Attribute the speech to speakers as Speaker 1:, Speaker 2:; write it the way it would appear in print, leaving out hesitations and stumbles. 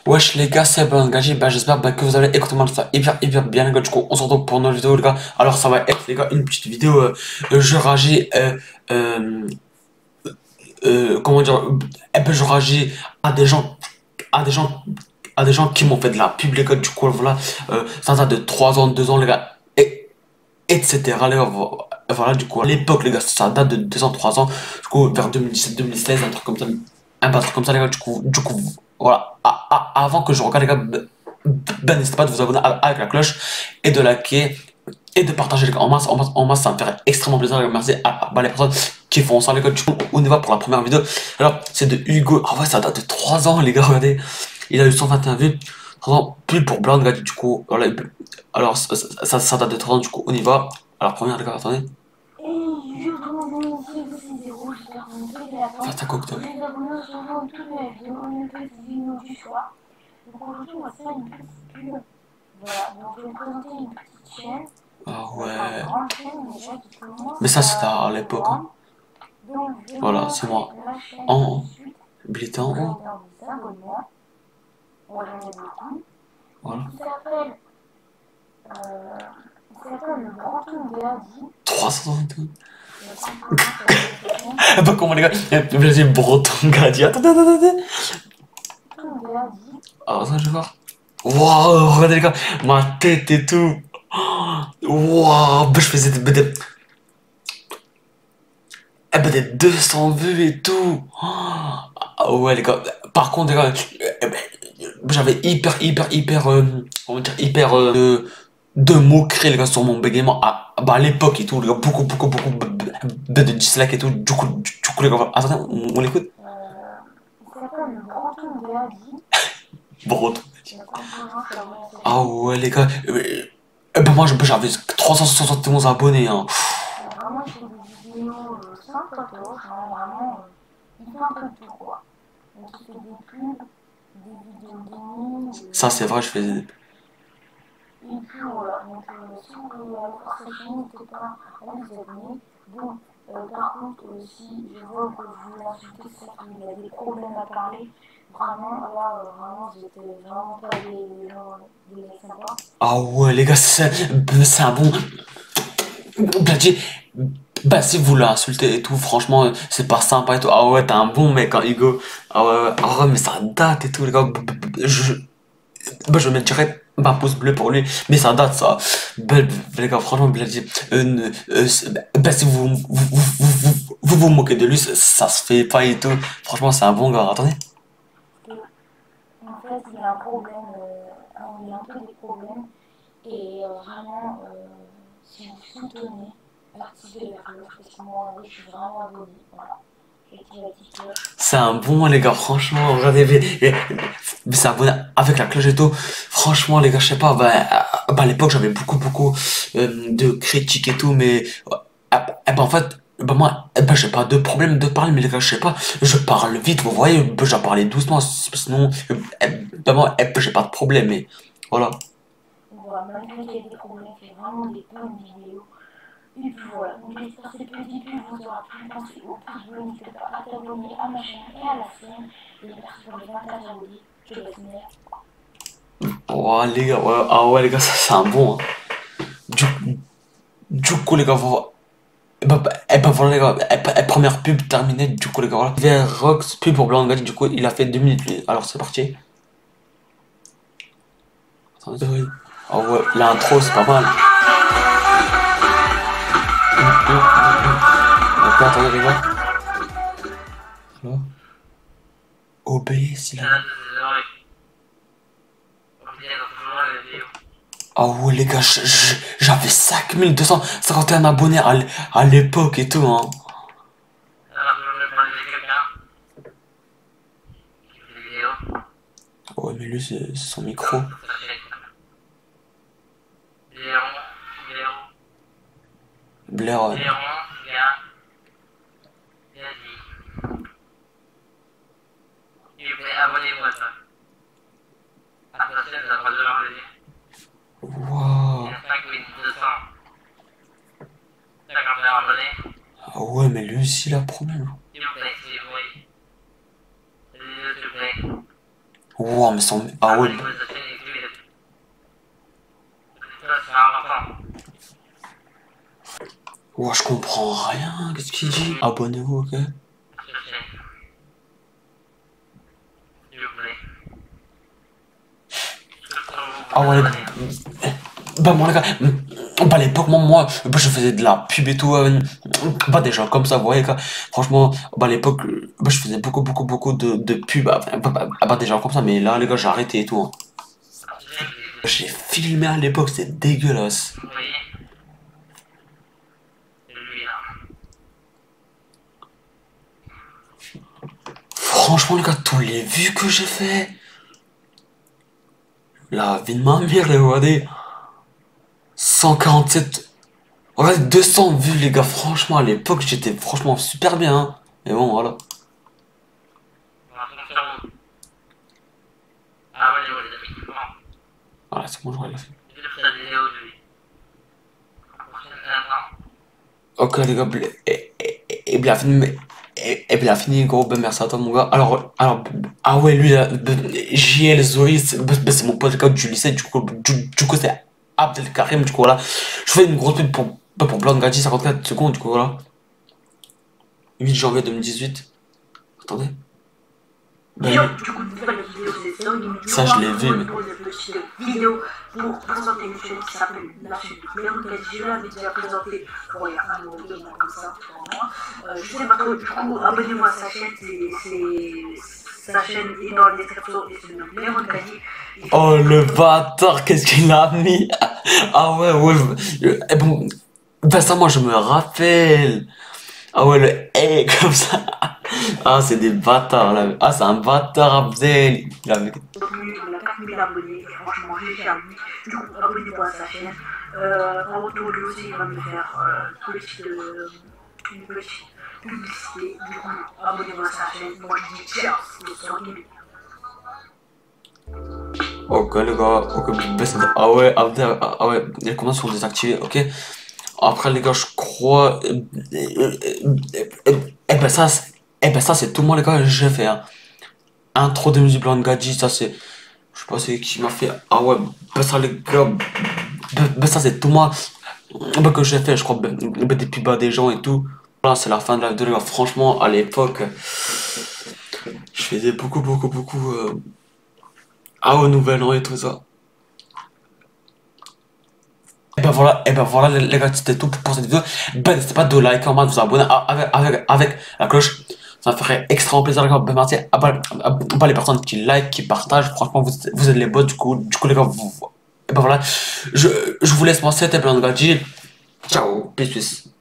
Speaker 1: Wesh les gars, c'est Ben Gaji, bah j'espère que vous allez écouter ça hyper bien les gars, du coup on se retrouve pour notre vidéo les gars. Alors ça va être les gars une petite vidéo, je réagis, euh, comment dire, un peu je réagis à des gens, à des gens, à des gens qui m'ont fait de la pub les gars, du coup voilà, ça date de 3 ans, 2 ans les gars, etc. les gars, voilà du coup à l'époque les gars, ça date de 2 ans, 3 ans, du coup vers 2017-2016, un truc comme ça, un truc comme ça les gars, du coup voilà, avant que je regarde les gars, ben n'hésitez pas de vous abonner avec la cloche et de liker et de partager les gars en masse, en masse, ça me ferait extrêmement plaisir. Merci à les personnes qui font ça les gars. Du coup, on y va pour la première vidéo. Alors, c'est de Hugo. Ah ouais, ça date de 3 ans les gars, regardez. Il a eu 121 vues. 3 ans, plus pour Blonde, gars, du coup. Voilà, alors, ça date de 3 ans, du coup, on y va. Alors, première les gars, attendez. Fast à cocktail.
Speaker 2: Donc aujourd'hui, on va faire une petite pub. Voilà, donc je vais vous présenter une petite chaîne.
Speaker 1: Ah ouais.
Speaker 2: Une grande chaîne déjà qui commence
Speaker 1: Mais ça, c'était à l'époque. Hein.
Speaker 2: Donc je vais
Speaker 1: Voilà,
Speaker 2: vous
Speaker 1: c'est
Speaker 2: montrer
Speaker 1: moi.
Speaker 2: la chaîne
Speaker 1: En
Speaker 2: tout de suite.
Speaker 1: habilité en haut.
Speaker 2: Dans les abonnements. On va en mettre beaucoup.
Speaker 1: Voilà.
Speaker 2: Il s'appelle le Breton Béadi.
Speaker 1: 361. Pas comment les gars. Vas-y, breton gradient. Attendez. Ah, ça, je vais voir. Waouh, regardez les gars, ma tête et tout. Waouh, je faisais des 200 vues et tout. Ah ouais, les gars. Par contre, les gars, j'avais comment dire, de moqueries, les gars, sur mon bégaiement à l'époque et tout, les gars, beaucoup de dislikes et tout. Du coup, les gars, attendez, on l'écoute.
Speaker 2: Il s'appelle le Breton Béadi.
Speaker 1: Breton. Ah ouais, les gars. Ben moi, j'avais 371 abonnés, hein.
Speaker 2: Vraiment, il fait des vidéos sans photo, vraiment, il fait un peu de tout, quoi. Donc, il fait des pubs, des vidéos gaming.
Speaker 1: Ça, c'est vrai, je faisais.
Speaker 2: Et puis voilà, donc si vous voulez aller voir sa chaîne, n'hésitez pas à vous abonner. Bon, par contre, si je vois que vous l'insultez, c'est ça qu'il a des problèmes à parler. Vraiment, là, vraiment, j'étais vraiment pas des gens, des mecs sympas.
Speaker 1: Ah ouais, les gars, c'est un bon. Bladi, bah, si vous l'insultez et tout, franchement, c'est pas sympa et tout. Ah ouais, t'es un bon mec, hein, Hugo. Ah ouais, mais ça date et tout, les gars. Je me dirais un pouce bleu pour lui, mais ça date, ça. Les gars, franchement, Bladi, bah, si vous moquez de lui, ça se fait pas et tout. Franchement, c'est un bon gars. Attendez.
Speaker 2: En fait, il a un problème, il a un peu des problèmes. Et vraiment, si vous soutenez, activez la cloche, parce que moi, je suis vraiment abonné. Voilà. J'active la petite cloche.
Speaker 1: C'est un bon, les gars, franchement, regardez, mais c'est abonné avec la cloche et tout. Franchement, les gars, je sais pas, à l'époque, j'avais beaucoup de critiques et tout, mais, en fait, moi, j'ai pas de problème de parler, mais les gars, je sais pas, je parle vite, vous voyez, j'ai parlé doucement, sinon, moi, j'ai pas de problème, mais, voilà.
Speaker 2: Voilà, malgré qu'il y ait des problèmes, c'est vraiment des bonnes vidéos. Et puis voilà, donc j'espère que cette petite pub vous aura plu. Pensez au pouce bleu, n'hésitez pas à t'abonner à ma chaîne et à la sienne. Et merci pour les 24 abonnés. Je te laisse une
Speaker 1: Oh, les gars, ouais, ah ouais, les gars, ça, c'est un bon, hein. Du coup, les gars, voilà les gars, première pub terminée, du coup les gars, voilà. Vers Rox, pub pour Blanc, du coup il a fait 2 minutes, lui. Alors c'est parti. Attendez. Ah ouais, l'intro c'est pas mal. Ok, attendez les gars. Alors, obéis, il a... Ah ouais les gars, j'avais 5251 abonnés à l'époque et tout, hein. Ouais, mais lui c'est son micro. Blair, ouais. Waouh. Ah ouais, mais lui aussi il a problème. Wow, mais sans. Ah ouais.
Speaker 3: Abonnez-vous à sa chaîne et écrivez-le. Ça, c'est important.
Speaker 1: Wow, je comprends rien. Qu'est-ce qu'il dit? Abonnez-vous, ok?
Speaker 3: Sa chaîne. S'il vous plaît.
Speaker 1: Ah ouais, bah moi les gars, bah à l'époque moi bah, je faisais de la pub et tout, bah des gens comme ça, vous voyez quoi. Franchement, bah à l'époque, bah, je faisais beaucoup de pubs, bah, des gens comme ça, mais là les gars j'ai arrêté et tout, hein. J'ai filmé à l'époque, c'est dégueulasse.
Speaker 3: Vous voyez? C'est lui là.
Speaker 1: Franchement les gars, tous les vues que j'ai fait. La vie de ma mère, les regardez. 147. Ouais, 200 vues les gars, franchement à l'époque j'étais franchement super bien, hein. Mais bon voilà.
Speaker 3: On va se faire où? Ah ouais, effectivement.
Speaker 1: Voilà, c'est bon, je regarde.
Speaker 3: C'est pour sa vidéo aujourd'hui. Prochaine attends.
Speaker 1: Ok les gars, et bien fini, et bien fini gros, ben merci à toi mon gars. Alors, ah ouais lui là, JL Zoé, c'est mon pote le gars du lycée, du coup c'est Abdelkarim, du coup voilà. Je fais une grosse pub pour Blanc Gadji, 54 secondes, du coup voilà. 8 janvier 2018. Attendez. Ben,
Speaker 2: Yo, du coup, nouvelle vidéo, c'est ça.
Speaker 1: ça je l'ai vu, mais...
Speaker 2: Pour une petite vidéo pour présenter une chaîne qui s'appelle la chaîne du Léon Gadji. Je l'avais déjà présenté pour il y a un ou deux mois comme ça, pour moi. Je sais pas trop, du coup, abonnez-vous à sa chaîne. Sa chaîne est dans la description et c'est le nom Léon Gadji.
Speaker 1: Oh le bâtard, qu'est-ce qu'il a mis? Ah ouais, ouais. Et bon, ben ça moi je me rappelle. Ah ouais, le hey comme ça. Ah, c'est des bâtards là. Ah, c'est un bâtard Abdel. Il avait...
Speaker 2: Il a 4000 abonnés, et franchement, j'ai fier de lui. Du coup, abonnez-vous à sa chaîne. En retour, lui aussi, il va me faire une petite publicité. Du coup, abonnez-vous à sa chaîne. Moi, je dis ciao, c'est sur lui.
Speaker 1: Ok les gars, ok, ben, ah ouais, Abdel, ah ouais, les commandes sont désactivées, ok. Après les gars, je crois... ben ça, c'est tout moi les gars, j'ai fait, hein. Intro de musique Blanc Gadji, ça c'est... Je sais pas c'est qui m'a fait... Ah ouais, ben ça les gars... Ben ça c'est tout moi ben, que j'ai fait, je crois, ben, des pubs bas des gens et tout. Voilà, c'est la fin de la vidéo les gars, franchement, à l'époque... Je faisais beaucoup... Ah au nouvel an et tout ça. Et ben voilà les gars, c'était tout pour cette vidéo. Ben n'hésitez pas de liker, de vous abonner avec la cloche. Ça me ferait extrêmement plaisir les gars. Ben merci à les personnes qui like, qui partagent. Franchement vous êtes les boss du coup les gars. Et ben voilà, je vous laisse moi, c'était Blanc Gadji. Ciao, peace.